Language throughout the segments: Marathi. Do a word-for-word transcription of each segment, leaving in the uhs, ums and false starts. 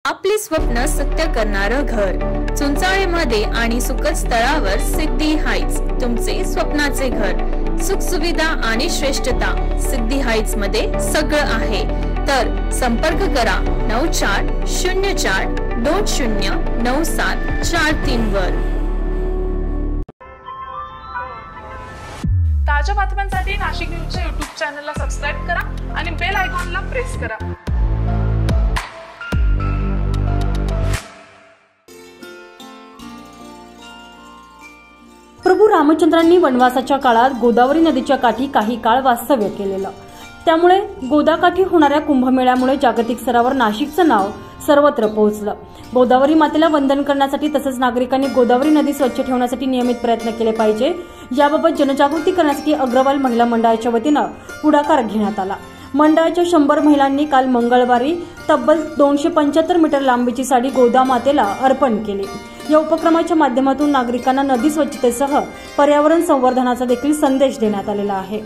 आपले स्वप्न सत्य करणारं घर चुंचाळेमध्ये आणि सुकच तळावर सिद्धी हाइट्स तुमचे स्वप्नाचे घर। सुख सुविधा आणि श्रेष्ठता सिद्धी हाइट्स मध्ये सगळं आहे। तर संपर्क करा नऊ चार शून्य चार दोन शून्य नऊ सात चार तीन वर। ताज्या बातम्यांसाठी नाशिक न्यूजच्या यूट्यूब चॅनलला सबस्क्राइब करा आणि बेल आयकॉनला प्रेस करा। प्रभू रामचंद्रांनी वनवासाच्या काळात गोदावरी नदीच्या काठी काही काळ वास्तव्य केलेलं, त्यामुळे गोदाकाठी होणाऱ्या कुंभमेळ्यामुळे जागतिक स्तरावर नाशिकचं नाव सर्वत्र पोहोचलं। गोदावरी मातेला वंदन करण्यासाठी तसंच नागरिकांनी गोदावरी नदी स्वच्छ ठेवण्यासाठी नियमित प्रयत्न केले पाहिजे, याबाबत जनजागृती करण्यासाठी अग्रवाल महिला मंडळाच्या वतीनं पुढाकार घेण्यात आला। मंडळाच्या शंभर महिलांनी काल मंगळवारी तब्बल दोनशे पंच्याहत्तर मीटर लांबीची साडी गोदा मातेला अर्पण केली। या उपक्रमाच्या माध्यमातून नागरिकांना नदी स्वच्छतेसह पर्यावरण संवर्धनाचा देखील संदेश देण्यात आलेला आहे।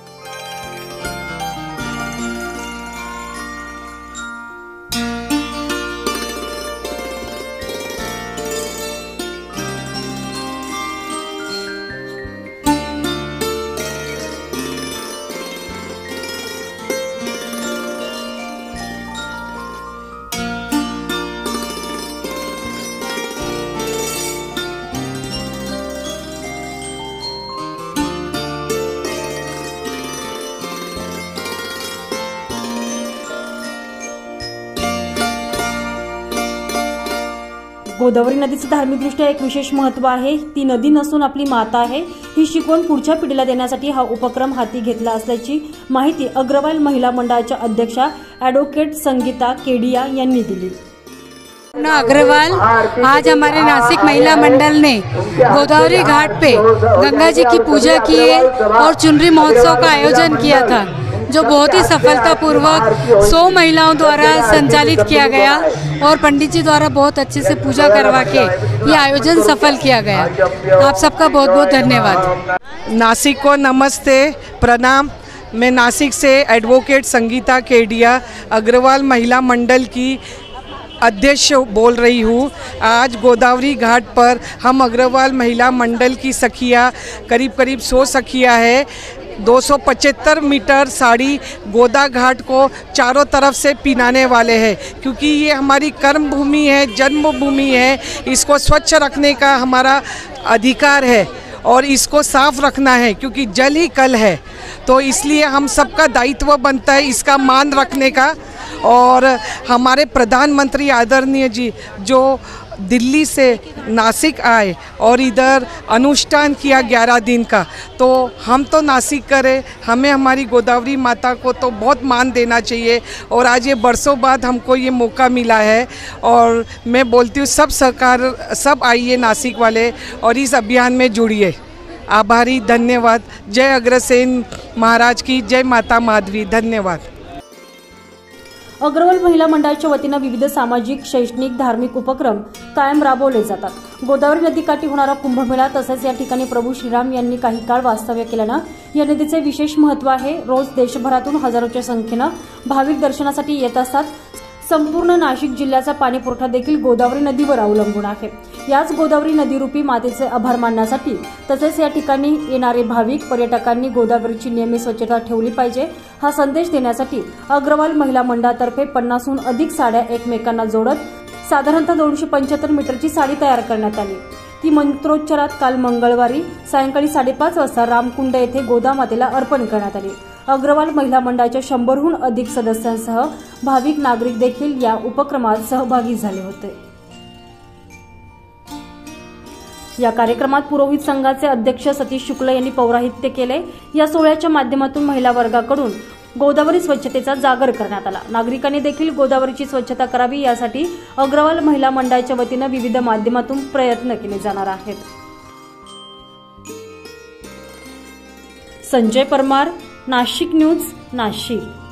गोदावरी नदीचे धार्मिकदृष्ट्या एक विशेष महत्त्व आहे। ती नदी नसून आपली माता आहे, ही शिकवण पुढच्या पिढीला देण्यासाठी हा उपक्रम हाती घेतला असल्याची माहिती अग्रवाल महिला मंडळाच्या अध्यक्षा एडवोकेट संगीता केडिया यांनी दिली। अग्रवाल आज हमारे नासिक महिला मंडल ने गोदावरी घाट पे गंगा जी की पूजा की है और चुनरी महोत्सव का आयोजन किया था, जो बहुत ही सफलतापूर्वक सौ महिलाओं द्वारा संचालित किया गया और पंडित जी द्वारा बहुत अच्छे से पूजा करवा के ये आयोजन सफल किया गया। आप सबका बहुत बहुत धन्यवाद। नासिक को नमस्ते, प्रणाम। मैं नासिक से एडवोकेट संगीता केडिया अग्रवाल महिला मंडल की अध्यक्ष बोल रही हूँ। आज गोदावरी घाट पर हम अग्रवाल महिला मंडल की सखियाँ करीब करीब सौ सखियाँ है, दो सौ पचहत्तर मीटर साड़ी गोदा घाट को चारों तरफ से पिनाने वाले हैं, क्योंकि ये हमारी कर्म भूमि है, जन्मभूमि है। इसको स्वच्छ रखने का हमारा अधिकार है और इसको साफ रखना है, क्योंकि जल ही कल है। तो इसलिए हम सबका दायित्व बनता है इसका मान रखने का। और हमारे प्रधानमंत्री आदरणीय जी जो दिल्ली से नासिक आए और इधर अनुष्ठान किया ग्यारह दिन का, तो हम तो नासिक करें, हमें हमारी गोदावरी माता को तो बहुत मान देना चाहिए। और आज ये बरसों बाद हमको ये मौका मिला है और मैं बोलती हूँ सब सरकार सब आइए नासिक वाले और इस अभियान में जुड़िए। आभारी, धन्यवाद। जय अग्रसेन महाराज की जय, माता माधवी। धन्यवाद। अग्रवाल महिला मंडळाच्या वतीने विविध सामाजिक, शैक्षणिक, धार्मिक उपक्रम कायम राबवले जातात। गोदावरी नदीकाठी होणारा कुंभमेळा तसेच या ठिकाणी प्रभू श्रीराम यांनी काही काळ वास्तव्य केल्यानं या नदीचे विशेष महत्त्व आहे। रोज देशभरातून हजारोच्या संख्येने भाविक दर्शनासाठी येत असतात। संपूर्ण नाशिक जिल्ह्याचा पाणीपुरवठा देखील गोदावरी नदीवर अवलंबून आहे। याच गोदावरी नदीरूपी मातेचे आभार मानण्यासाठी तसेच या ठिकाणी येणारे भाविक पर्यटकांनी गोदावरीची नियमित स्वच्छता ठेवली पाहिजे, हा संदेश देण्यासाठी अग्रवाल महिला मंडळातर्फे पन्नासहून अधिक साड्या एकमेकांना जोडत साधारणतः दोनशे पंच्याहत्तर मीटरची साडी तयार करण्यात आली। ती मंत्रोच्चारात काल मंगळवारी सायंकाळी साडेपाच वाजता रामकुंड येथे गोदा मातेला अर्पण करण्यात आली। अग्रवाल महिला मंडळाच्या शंभरहून अधिक सदस्यांसह भाविक नागरिक देखील या उपक्रमात सहभागी झाले होते। या कार्यक्रमात पुरोहित संघाचे अध्यक्ष सतीश शुक्ल यांनी पौराहित्य केले। या सोहळ्याच्या माध्यमातून महिला वर्गाकडून गोदावरी स्वच्छतेचा जागर करण्यात आला। नागरिकांनी देखील गोदावरीची स्वच्छता करावी यासाठी अग्रवाल महिला मंडळाच्या वतीने विविध माध्यमातून प्रयत्न केले जाणार आहेत। संजय परमार, नाशिक न्यूज, नाशिक।